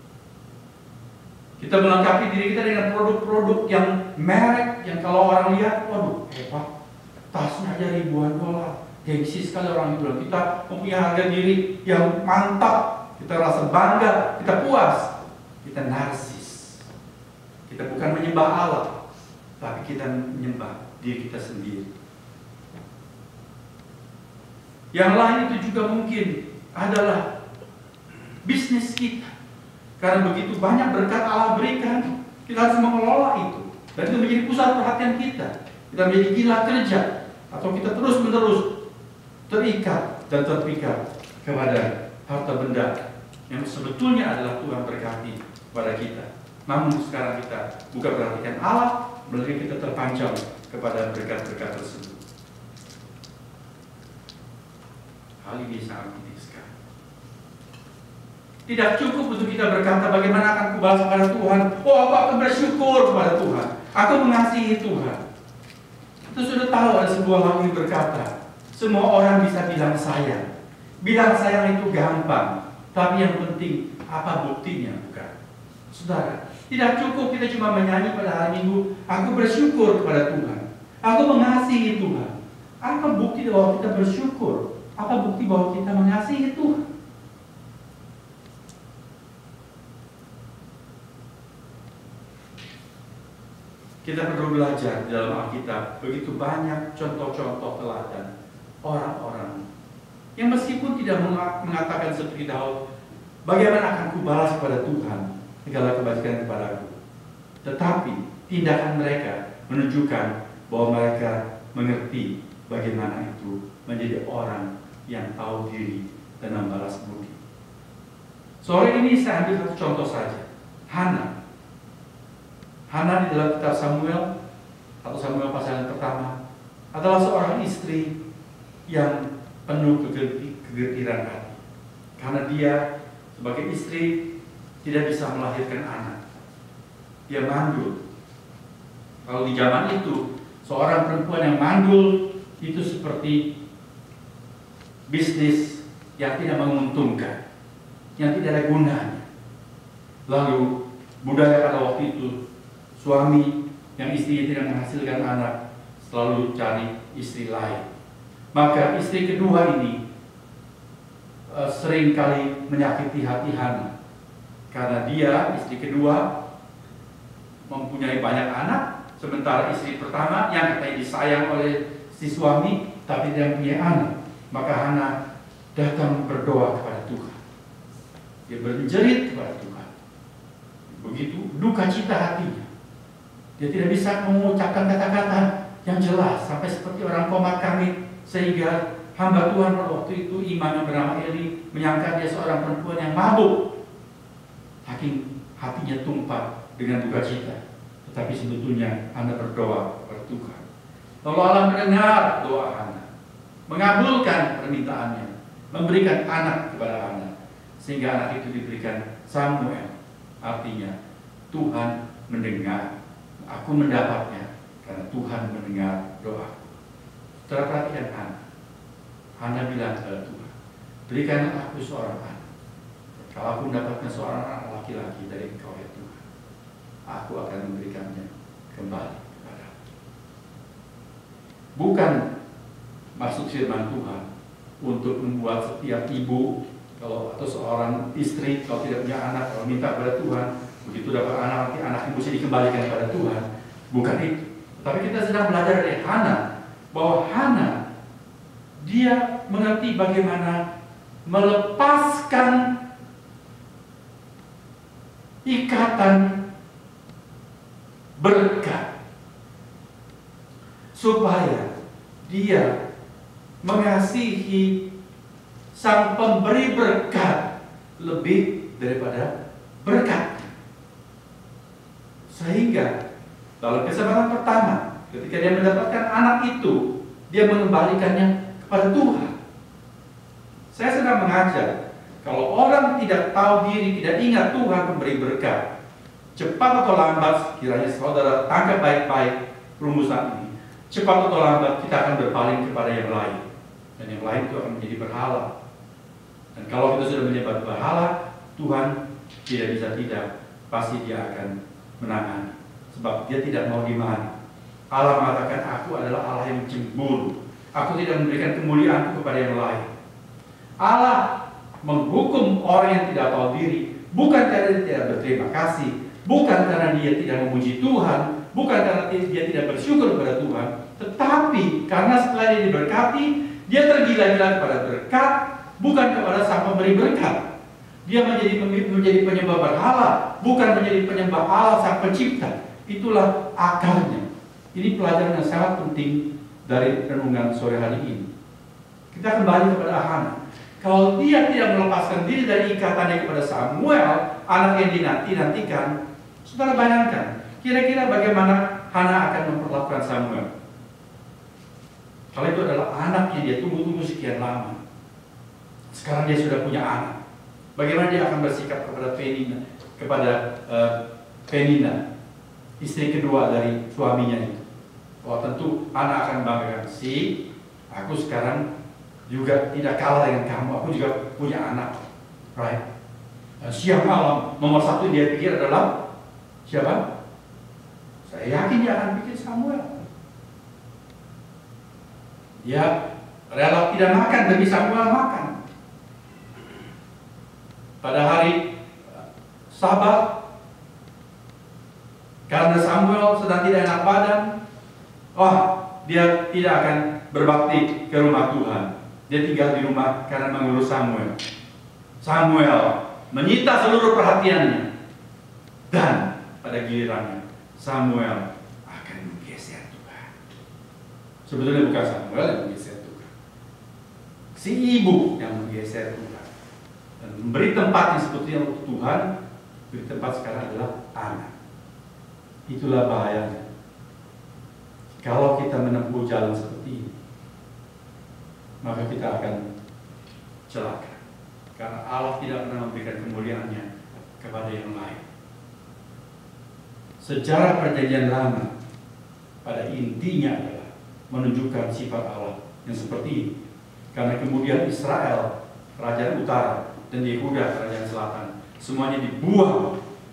Kita melengkapi diri kita dengan produk-produk yang merek, yang kalau orang lihat, waduh hebat, tasnya aja ribuan dolar. Gengsi sekali orang itu. Kita mempunyai harga diri yang mantap, kita rasa bangga, kita puas, kita narsis. Kita bukan menyembah Allah, tapi kita menyembah diri kita sendiri. Yang lain itu juga mungkin adalah bisnis kita. Karena begitu banyak berkat Allah berikan, kita harus mengelola itu. Dan itu menjadi pusat perhatian kita. Kita menjadi gila kerja, atau kita terus-menerus terikat dan terpikat kepada harta benda yang sebetulnya adalah Tuhan berkati kepada kita. Namun sekarang kita bukan perhatikan Allah, melainkan kita terpancang kepada berkat-berkat tersebut. Hal ini sangat penting sekali. Tidak cukup untuk kita berkata bagaimana akan kubalas kepada Tuhan. Oh, aku akan bersyukur kepada Tuhan. Aku mengasihi Tuhan. Itu sudah tahu ada sebuah lagu yang berkata, semua orang bisa bilang sayang. Bilang sayang itu gampang, tapi yang penting apa buktinya, bukan? Saudara, tidak cukup kita cuma menyanyi pada hari Minggu, aku bersyukur kepada Tuhan, aku mengasihi Tuhan. Apa bukti bahwa kita bersyukur? Apa bukti bahwa kita mengasihi Tuhan? Kita perlu belajar di dalam Alkitab begitu banyak contoh-contoh teladan orang-orang yang meskipun tidak mengatakan seperti Daud, bagaimana akan kubalas kepada Tuhan segala kebajikan kepadaku, tetapi tindakan mereka menunjukkan bahwa mereka mengerti bagaimana itu menjadi orang yang tahu diri dan membalas budi. Sore ini saya ambil satu contoh saja, Hana. Hana di dalam kitab Samuel atau Samuel pasal yang pertama adalah seorang istri yang penuh kegembiraan hati, karena dia sebagai istri tidak bisa melahirkan anak. Dia mandul. Kalau di zaman itu seorang perempuan yang mandul itu seperti bisnis yang tidak menguntungkan, yang tidak ada gunanya. Lalu budaya pada waktu itu, suami yang istrinya tidak menghasilkan anak selalu cari istri lain. Maka istri kedua ini seringkali menyakiti hati Hana, karena dia, istri kedua, mempunyai banyak anak, sementara istri pertama yang katanya disayang oleh si suami tapi tidak punya anak. Maka Hana datang berdoa kepada Tuhan. Dia berjerit kepada Tuhan. Begitu duka cita hatinya. Dia tidak bisa mengucapkan kata-kata yang jelas sampai seperti orang komat kamit, sehingga hamba Tuhan pada waktu itu, imam yang bernama Eli, menyangka dia seorang perempuan yang mabuk. Saking hatinya tumpah dengan duka cita. Tetapi sebetulnya Hana berdoa kepada Tuhan. Lalu Allah mendengar doa Hana, mengabulkan permintaannya, memberikan anak kepada Hana, sehingga anak itu diberikan Samuel. Artinya Tuhan mendengar, aku mendapatnya karena Tuhan mendengar doaku. Setelah perhatian Hana, Hana bilang kepada Tuhan, berikan aku seorang anak. Kalau aku mendapatkan seorang anak laki-laki dari Engkau ya Tuhan, aku akan memberikannya kembali kepadamu. Bukan maksud firman Tuhan untuk membuat setiap ibu atau seorang istri kalau tidak punya anak, kalau minta kepada Tuhan, begitu dapat anak, nanti anak ibu mesti dikembalikan kepada Tuhan. Bukan itu. Tapi kita sedang belajar dari Hana, bahwa Hana dia mengerti bagaimana melepaskan ikatan berkat supaya dia mengasihi sang pemberi berkat lebih daripada berkat. Sehingga dalam kesempatan pertama ketika dia mendapatkan anak itu, dia mengembalikannya kepada Tuhan. Saya sedang mengajar, kalau orang tidak tahu diri, tidak ingat Tuhan memberi berkat, cepat atau lambat, kiranya saudara tangkap baik-baik rumusan ini, cepat atau lambat kita akan berpaling kepada yang lain, dan yang lain itu akan menjadi berhala. Dan kalau kita sudah menjadi berhala, Tuhan tidak bisa tidak, pasti dia akan menangani, sebab dia tidak mau dimana. Allah mengatakan, aku adalah Allah yang cemburu, aku tidak memberikan kemuliaanku kepada yang lain. Allah menghukum orang yang tidak tahu diri, bukan karena dia tidak berterima kasih, Bukan karena dia tidak memuji Tuhan, bukan karena dia tidak bersyukur kepada Tuhan, tetapi karena setelah dia diberkati, dia tergila-gila kepada berkat, bukan kepada sang pemberi berkat. Dia menjadi penyembah berhala, bukan menjadi penyembah Allah sang pencipta. Itulah akarnya. Ini pelajaran yang sangat penting dari renungan sore hari ini. Kita kembali kepada Hana. Kalau dia tidak melepaskan diri dari ikatannya kepada Samuel, anak yang dinanti-nantikan, saudara bayangkan, kira-kira bagaimana Hana akan memperlakukan Samuel. Kalau itu adalah anak yang dia tunggu-tunggu sekian lama. Sekarang dia sudah punya anak. Bagaimana dia akan bersikap kepada Penina, istri kedua dari suaminya itu? Wah, tentu anak akan banggakan, aku sekarang juga tidak kalah dengan kamu, aku juga punya anak, right? Siang malam nomor satu dia pikir adalah siapa? Saya yakin dia akan pikir Samuel. Dia rela tidak makan demi Samuel makan. Pada hari Sabat, karena Samuel sedang tidak enak badan, dia tidak akan berbakti ke rumah Tuhan. Dia tinggal di rumah karena mengurus Samuel. Samuel menyita seluruh perhatiannya. Dan pada gilirannya, Samuel akan menggeser Tuhan. Sebetulnya bukan Samuel yang menggeser Tuhan, si ibu yang menggeser Tuhan. Dan memberi tempat yang sebetulnya untuk Tuhan, beri tempat sekarang adalah anak. Itulah bahayanya. Kalau kita menempuh jalan seperti ini, maka kita akan celaka. Karena Allah tidak pernah memberikan kemuliaannya kepada yang lain. Sejarah perjanjian lama pada intinya adalah menunjukkan sifat Allah yang seperti ini. Karena kemudian Israel, kerajaan utara, dan Yehuda, kerajaan selatan, semuanya dibuang,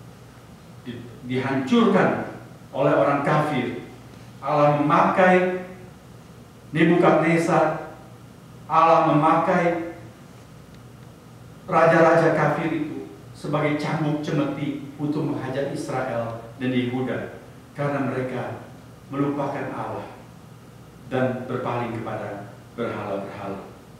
dihancurkan oleh orang kafir. Allah memakai Nebukadnezar, Allah memakai raja-raja kafir itu sebagai cambuk cemeti untuk menghajar Israel dan Yehuda, karena mereka melupakan Allah dan berpaling kepada berhala-berhala.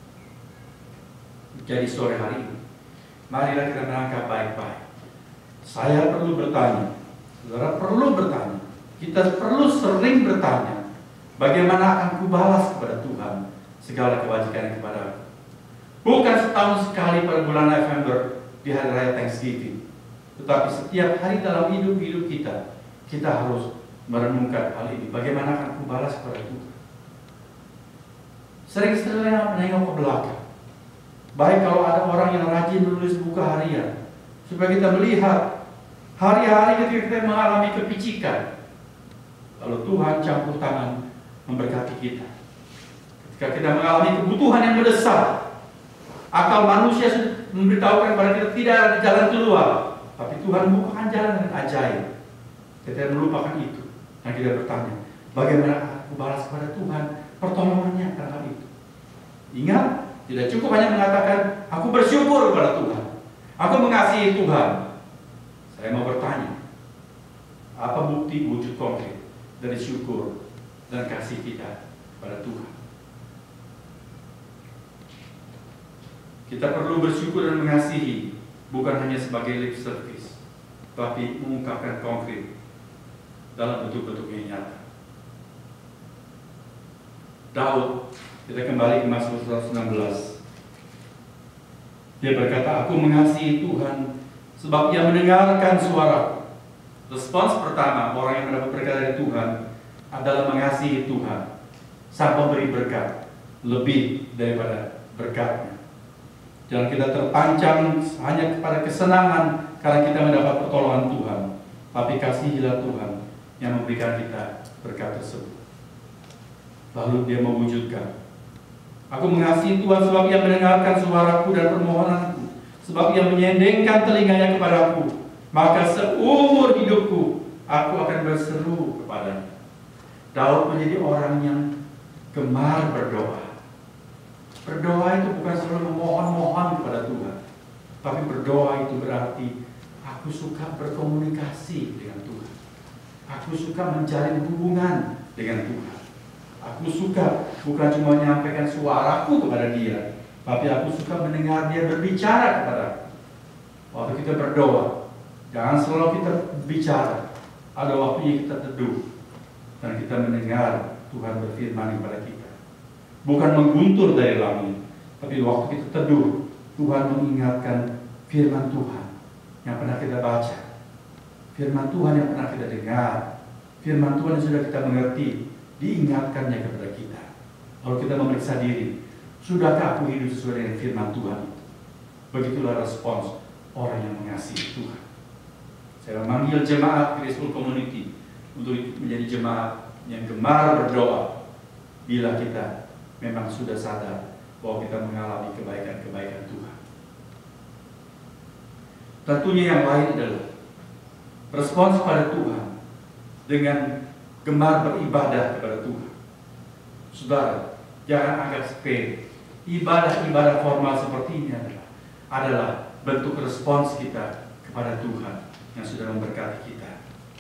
Jadi sore hari ini, marilah kita menangkap baik-baik. Saya perlu bertanya, saudara perlu bertanya, kita perlu sering bertanya, bagaimana akan kubalas kepada Tuhan segala kebajikan kepada aku? Bukan setahun sekali pada bulan November di hari raya Thanksgiving, tetapi setiap hari dalam hidup kita, kita harus merenungkan hal ini. Bagaimana akan kubalas kepada Tuhan? Sering-sering menengok ke belakang. Baik kalau ada orang yang rajin menulis buku harian, supaya kita melihat hari-hari ketika kita mengalami kepicikan, lalu Tuhan campur tangan memberkati kita. Ketika kita mengalami kebutuhan yang mendesak, akal manusia memberitahukan kepada kita tidak ada jalan keluar, tapi Tuhan membukakan jalan dengan ajaib. Kita melupakan itu dan kita bertanya, bagaimana aku balas kepada Tuhan pertolongannya karena itu? Ingat, tidak cukup hanya mengatakan aku bersyukur kepada Tuhan, aku mengasihi Tuhan. Saya mau bertanya, apa bukti wujud konkret dari syukur dan kasih kita pada Tuhan? Kita perlu bersyukur dan mengasihi, bukan hanya sebagai lip service, tapi mengungkapkan konkret dalam bentuk-bentuk yang nyata. Daud, kita kembali ke Mazmur 116. Dia berkata, aku mengasihi Tuhan sebab Ia mendengarkan suaraku. Respons pertama orang yang mendapat berkat dari Tuhan adalah mengasihi Tuhan, sang pemberi berkat, lebih daripada berkatnya. Jangan kita terpancang hanya kepada kesenangan karena kita mendapat pertolongan Tuhan, tapi kasihilah Tuhan yang memberikan kita berkat tersebut. Lalu dia mewujudkan. Aku mengasihi Tuhan sebab Ia mendengarkan suaraku dan permohonanku, sebab Ia menyendengkan telinganya kepadaku. Maka seumur hidupku aku akan berseru kepadanya. Daud menjadi orang yang gemar berdoa. Berdoa itu bukan selalu memohon-mohon kepada Tuhan, tapi berdoa itu berarti aku Aku suka berkomunikasi dengan Tuhan. Aku suka menjalin hubungan dengan Tuhan. Aku suka bukan cuma menyampaikan suaraku kepada Dia, tapi aku suka mendengar Dia berbicara kepadaku. Waktu kita berdoa, jangan selalu kita bicara. Ada waktunya kita teduh dan kita mendengar Tuhan berfirman kepada kita. Bukan mengguntur dari langit, tapi waktu kita teduh, Tuhan mengingatkan firman Tuhan yang pernah kita baca, firman Tuhan yang pernah kita dengar, firman Tuhan yang sudah kita mengerti, diingatkannya kepada kita. Lalu kita memeriksa diri, sudahkah aku hidup sesuai dengan firman Tuhan? Begitulah respons orang yang mengasihi Tuhan. Saya memanggil jemaat Graceful Community untuk menjadi jemaat yang gemar berdoa bila kita memang sudah sadar bahwa kita mengalami kebaikan-kebaikan Tuhan. Tentunya yang lain adalah respons pada Tuhan dengan gemar beribadah kepada Tuhan. Saudara, jangan anggap sepele. Ibadah-ibadah formal seperti ini adalah bentuk respons kita kepada Tuhan yang sudah memberkati kita.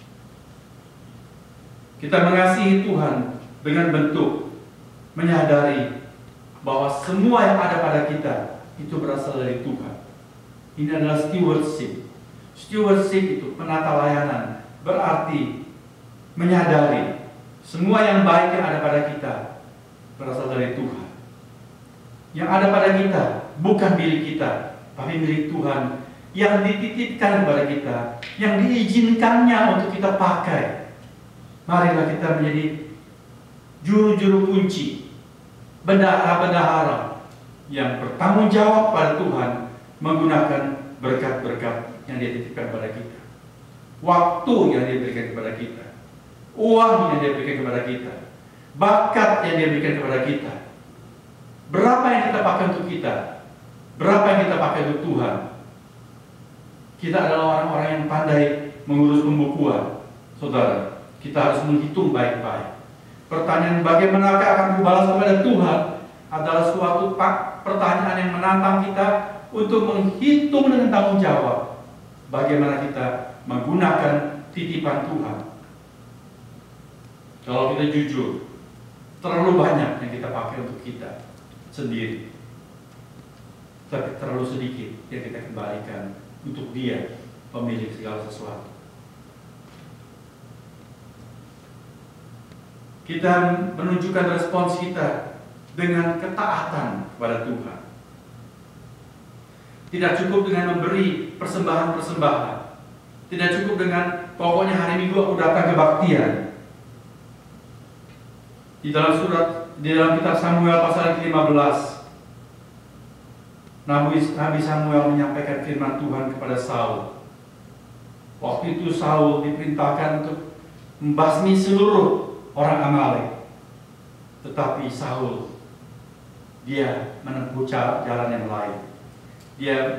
Kita mengasihi Tuhan dengan bentuk menyadari bahwa semua yang ada pada kita itu berasal dari Tuhan. Ini adalah stewardship. Stewardship itu penata layanan, berarti menyadari semua yang baik yang ada pada kita berasal dari Tuhan. Yang ada pada kita bukan milik kita, tapi milik Tuhan, yang dititipkan kepada kita, yang diizinkannya untuk kita pakai. Marilah kita menjadi juru-juru kunci, bendahara-bendahara yang bertanggung jawab pada Tuhan menggunakan berkat-berkat yang Dia titipkan kepada kita, waktu yang Dia berikan kepada kita, uang yang Dia berikan kepada kita, bakat yang Dia berikan kepada kita. Berapa yang kita pakai untuk kita, berapa yang kita pakai untuk Tuhan. Kita adalah orang-orang yang pandai mengurus pembukuan. Saudara, kita harus menghitung baik-baik. Pertanyaan bagaimanakah akan kubalas kepada Tuhan adalah suatu pertanyaan yang menantang kita untuk menghitung dengan tanggung jawab bagaimana kita menggunakan titipan Tuhan. Kalau kita jujur, terlalu banyak yang kita pakai untuk kita sendiri, tapi terlalu sedikit yang kita kembalikan untuk Dia, pemilik segala sesuatu. Kita menunjukkan respons kita dengan ketaatan kepada Tuhan. Tidak cukup dengan memberi persembahan-persembahan. Tidak cukup dengan pokoknya hari Minggu aku datang kebaktian. Di dalam kitab Samuel pasal 15, Nabi Samuel menyampaikan firman Tuhan kepada Saul. Waktu itu Saul diperintahkan untuk membasmi seluruh orang Amalek. Tetapi Saul, dia menempuh jalan yang lain. Dia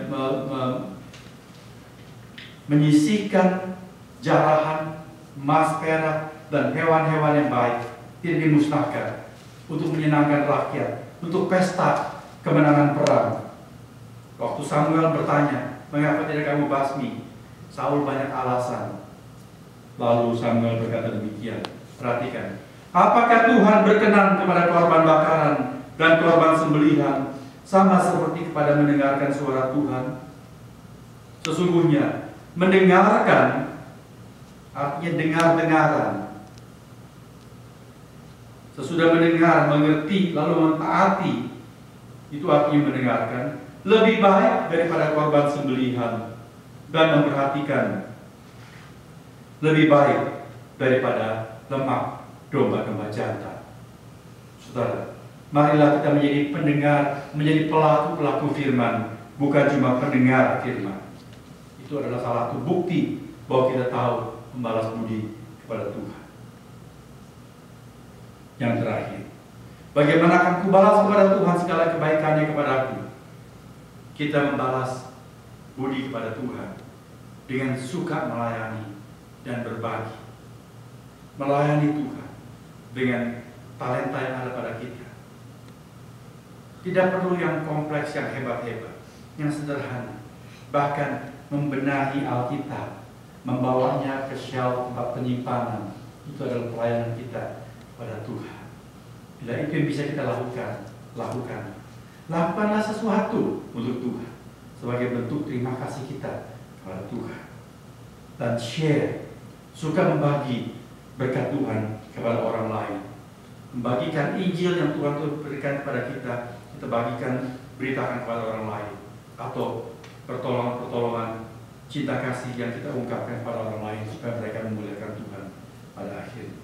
menyisihkan jarahan, emas, perak, dan hewan-hewan yang baik tidak dimusnahkan untuk menyenangkan rakyat, untuk pesta kemenangan perang. Waktu Samuel bertanya, mengapa tidak kamu basmi? Saul banyak alasan. Lalu Samuel berkata demikian. Perhatikan, apakah Tuhan berkenan kepada korban bakaran dan korban sembelihan sama seperti kepada mendengarkan suara Tuhan? Sesungguhnya mendengarkan artinya dengar-dengaran. Sesudah mendengar, mengerti, lalu mentaati, itu artinya mendengarkan, lebih baik daripada korban sembelihan, dan memperhatikan lebih baik daripada lemak domba-domba jantan. Saudara, marilah kita menjadi pendengar, menjadi pelaku-pelaku firman, bukan cuma pendengar firman. Itu adalah salah satu bukti bahwa kita tahu membalas budi kepada Tuhan. Yang terakhir, bagaimana akan kubalas kepada Tuhan segala kebaikannya kepadaku? Kita membalas budi kepada Tuhan dengan suka melayani dan berbagi. Melayani Tuhan dengan talenta yang ada pada kita. Tidak perlu yang kompleks, yang hebat-hebat, yang sederhana. Bahkan membenahi Alkitab, membawanya ke shelf tempat penyimpanan. Itu adalah pelayanan kita pada Tuhan. Bila itu yang bisa kita lakukan. Lakukanlah sesuatu untuk Tuhan sebagai bentuk terima kasih kita kepada Tuhan. Dan share, suka membagi berkat Tuhan kepada orang lain. Membagikan Injil yang Tuhan berikan kepada kita bagikan, beritakan kepada orang lain. Atau pertolongan-pertolongan cinta kasih yang kita ungkapkan kepada orang lain supaya mereka memuliakan Tuhan pada akhirnya.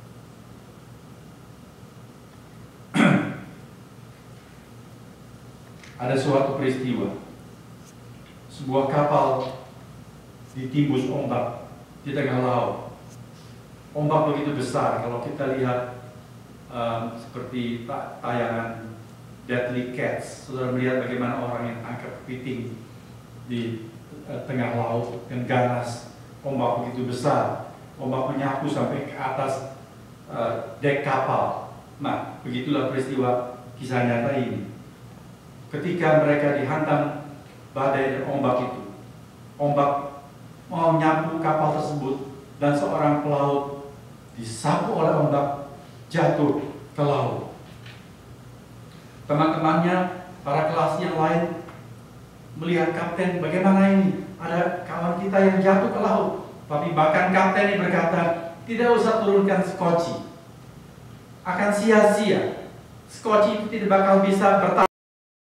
Ada suatu peristiwa, sebuah kapal ditimbus ombak di tengah laut. Ombak begitu besar, kalau kita lihat seperti tayangan Deadly Cats, saudara melihat bagaimana orang yang tangkap kepiting di tengah laut yang ganas. Ombak begitu besar, ombak menyapu sampai ke atas dek kapal. Nah, begitulah peristiwa kisah nyata ini. Ketika mereka dihantam badai dan ombak itu, ombak mau nyapu kapal tersebut dan seorang pelaut disapu oleh ombak, jatuh ke laut. Teman-temannya, para kelas yang lain melihat kapten, bagaimana ini? Ada kawan kita yang jatuh ke laut. Tapi bahkan kapten ini berkata, tidak usah turunkan skoci, akan sia-sia. Skoci itu tidak bakal bisa bertahan.